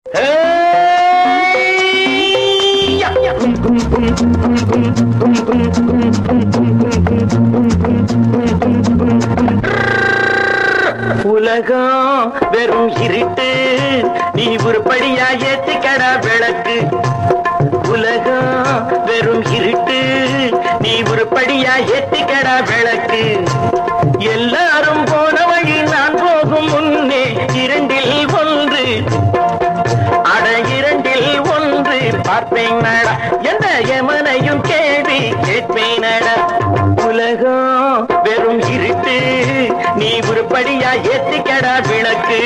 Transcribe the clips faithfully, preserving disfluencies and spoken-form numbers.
உலகம் வெறும் இருட்டு, நீ உருப்படியா ஏத்திக்கடா விளக்கு. உலகம் வெறும் இருட்டு, நீ உருப்படியா ஏத்திக்கடா விளக்கு. எல்லாரும் போன வழி நான் போகும் முன்னே இரண்டில் ஒன்று, அட இரண்டில் ஒன்று பார்ப்பேன் நட, எந்த எமனையும் கேள்வி கேட்பேன் நட. உலகம் வெறும் இருட்டு, நீ உருப்படியா ஏத்திக்கடா விளக்கு.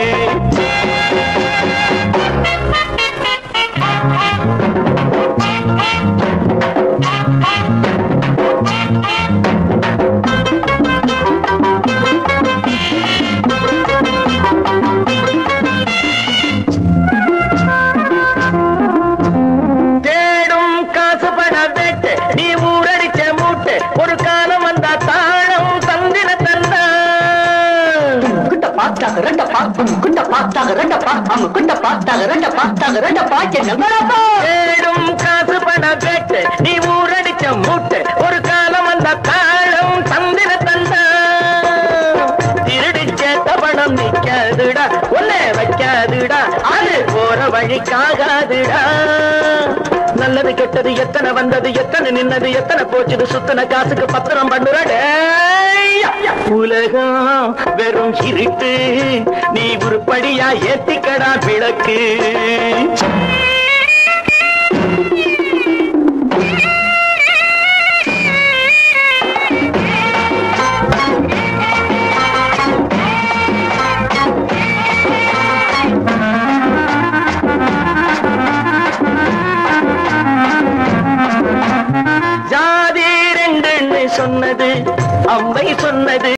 தேடும் காசு பண வேட்டு, நீ ஊரடிச்ச மூட்டு, ஒரு காலம் வந்தா தாழம் தந்தின தந்தா. குண்ட பாத்தாக ரெண்ட பாத்தும் குண்ட பாத்தாக ரெண்ட பாத்தாம குண்ட பாத்தாக ரெண்ட பாத்தாக ரெண்ட பாக்க நம்பரப்பா. தேடும் காசு பண வேட்டு, நீ ஊரடிச்ச மூட்டு, ஒரு காலம் வந்தா தாழம் தந்தின தந்தா. திருடிச்ச தபணம் நிக்காதுடா, ஒன்னே வைக்காதுடா, அது போற வழிக்காகாதுடா. நல்லது கெட்டது எத்தனை வந்தது, எத்தனை நின்னது, எத்தனை போச்சுது, சுத்தன காசுக்கு பத்திரம் பண்ணுறடே. உலகம் வெறும் இருட்டு, நீ உருப்படியா ஏத்திக்கடா விளக்கு. ஜாதி ரெண்டுன்னு சொன்னது அம்மை சொன்னது.